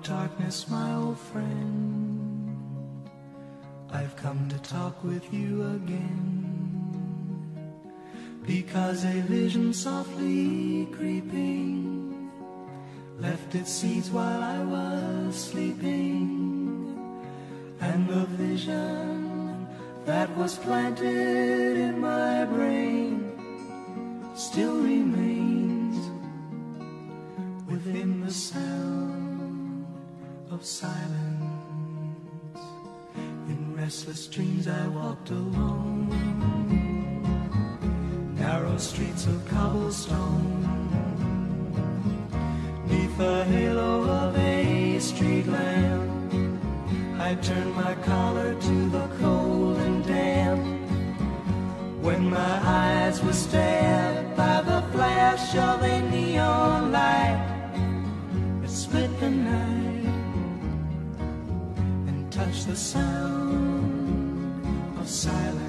darkness, my old friend, I've come to talk with you again, because a vision softly creeping left its seeds while I was sleeping, and the vision that was planted in my brain still remains within the sound of silence. In restless dreams I walked alone, narrow streets of cobblestone, neath the halo of a street lamp. I turned my collar to the cold and damp, when my eyes were stabbed by the flash of a neon light that split the night and touched the sound of silence.